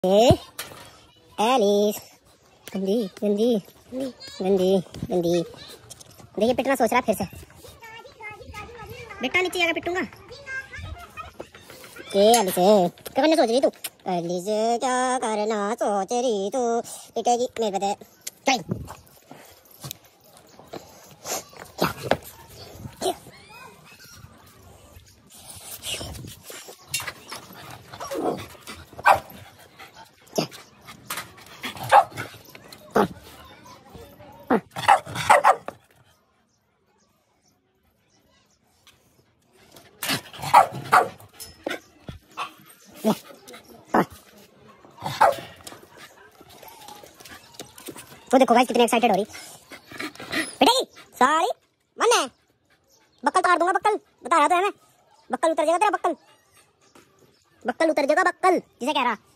Alice गंदी गंदी गंदी गंदी। देखिए पिटना सोच रहा फिर से। बेटा नीचे जाकर पिटूंगा। एलिस क्या करना सोच रही तू? एलिस क्या करना सोच रही तू? पिटेगी मेरे पता चल। वो देखो गाइस कितने एक्साइटेड हो रही। पिटेगी सॉरी मन है। बक्कल काट दूंगा बक्कल, बता रहा था मैं। बक्कल उतर जाएगा तेरा बक्कल, बक्कल उतर जाएगा बक्कल जिसे कह रहा।